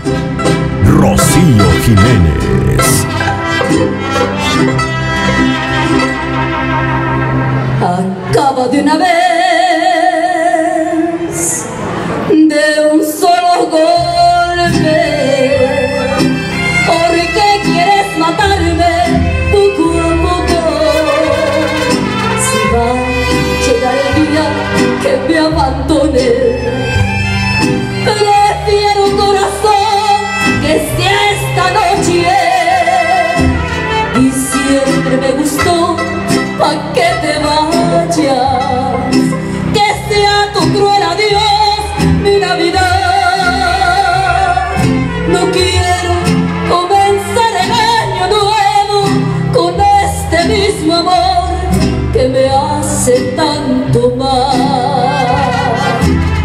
Rocío Jiménez. Acaba de una vez, de un solo golpe. ¿Por qué quieres matarme poco a poco? Si va a llegar el día que me abandone, prefiero corazón que sea esta noche. Y siempre me gustó pa' que te vayas, que sea tu cruel adiós mi Navidad. No quiero comenzar el año nuevo con este mismo amor que me hace tanto mal.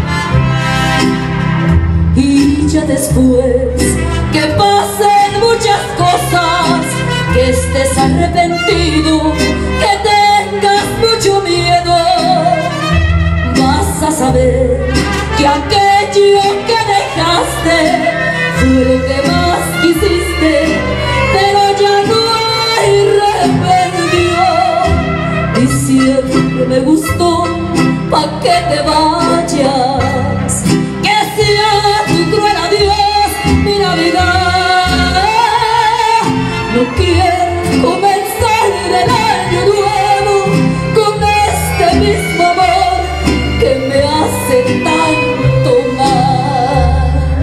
Y ya después que pasen muchas cosas, que estés arrepentido, que tengas mucho miedo, vas a saber que aquello que dejaste fue lo que más quisiste, pero ya no hay remedio. Y siempre me gustó pa' que te vayas, que sea tu cruel adiós mi Navidad. No quiero comenzar el año nuevo con este mismo amor que me hace tanto mal.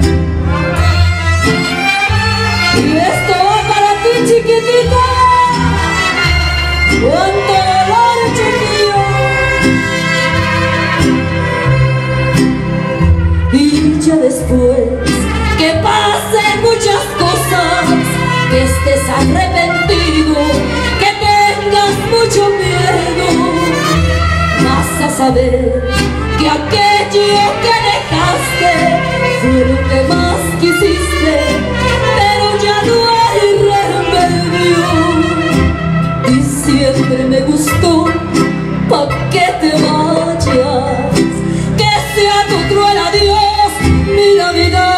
Y esto va para ti, chiquitita. ¡Cuánto dolor, chiquillo! Y ya después que pasen muchas cosas, que estés arrepentido, que tengas mucho miedo, vas a saber que aquello que dejaste fue lo que más quisiste, pero ya no hay remedio. Y siempre me gustó pa' que te vayas, que sea tu cruel adiós mi Navidad.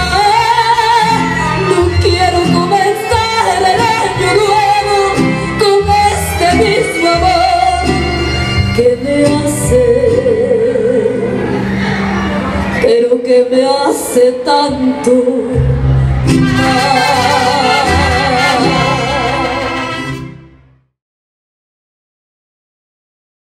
Que me hace, pero que me hace tanto